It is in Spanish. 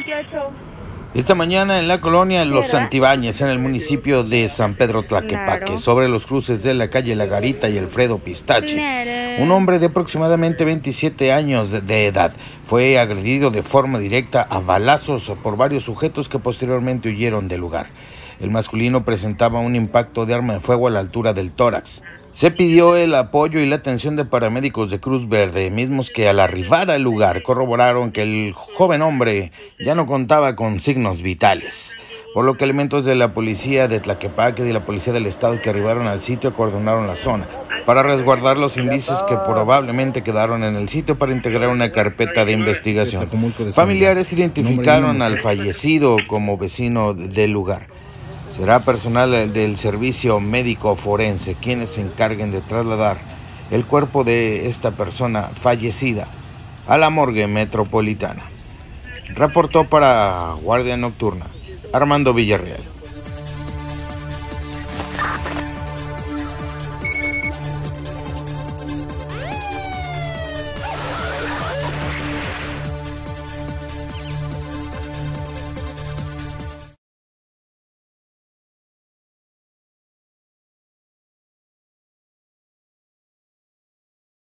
28. Esta mañana en la colonia Los Santibáñez, en el municipio de San Pedro Tlaquepaque, sobre los cruces de la calle La Garita y Alfredo Pistache, un hombre de aproximadamente 27 años de edad fue agredido de forma directa a balazos por varios sujetos que posteriormente huyeron del lugar. El masculino presentaba un impacto de arma de fuego a la altura del tórax. Se pidió el apoyo y la atención de paramédicos de Cruz Verde, mismos que al arribar al lugar corroboraron que el joven hombre ya no contaba con signos vitales, por lo que elementos de la policía de Tlaquepaque y de la policía del estado que arribaron al sitio acordonaron la zona para resguardar los indicios que probablemente quedaron en el sitio para integrar una carpeta de investigación. Familiares identificaron al fallecido como vecino del lugar. Será personal del servicio médico forense quienes se encarguen de trasladar el cuerpo de esta persona fallecida a la morgue metropolitana. Reportó para Guardia Nocturna Armando Villarreal.